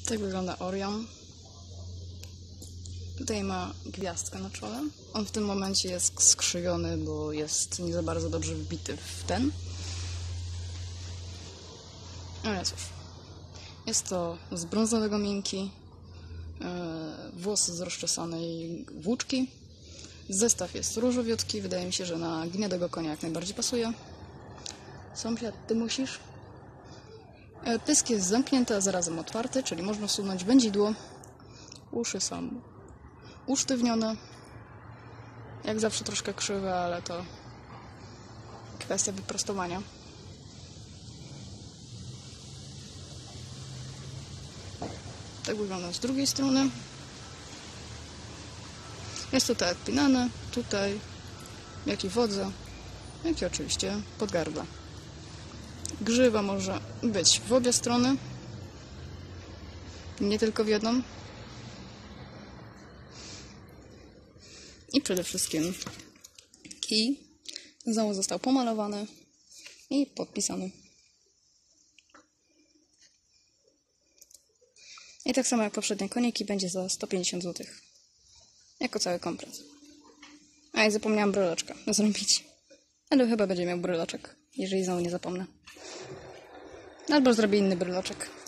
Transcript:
Tak wygląda Orion. Tutaj ma gwiazdkę na czole. On w tym momencie jest skrzywiony, bo jest nie za bardzo dobrze wbity w ten. Ale cóż. Jest to z brązowego miękki, włosy z rozczesanej włóczki. Zestaw jest różowiutki. Wydaje mi się, że na gniadego konia jak najbardziej pasuje. Sąsiad, ty musisz. Pysk jest zamknięty, a zarazem otwarty, czyli można wsunąć wędzidło. Uszy są usztywnione. Jak zawsze troszkę krzywe, ale to kwestia wyprostowania. Tak wygląda z drugiej strony. Jest tutaj odpinane, tutaj, jak i wodze, jak i oczywiście podgardła. Grzywa może być w obie strony, nie tylko w jedną. I przede wszystkim kij znowu został pomalowany i podpisany. I tak samo jak poprzednie koniki będzie za 150 zł. Jako cały komplet. A i zapomniałam bryleczka zrobić. Ale chyba będzie miał bryloczek, jeżeli znowu nie zapomnę. Albo zrobię inny bryloczek.